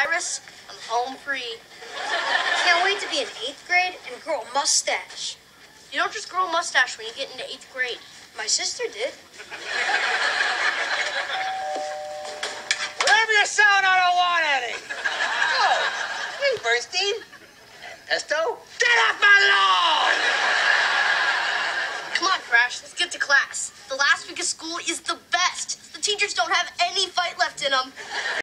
Cyrus. I'm home free. Can't wait to be in 8th grade and grow a mustache. You don't just grow a mustache when you get into 8th grade. My sister did. Whatever you sound, I don't want any. Oh, hey, Bernstein. Pesto? Get off my lawn! Come on, Crash, let's get to class. The last week of school is the best. The teachers don't have any fight left in them.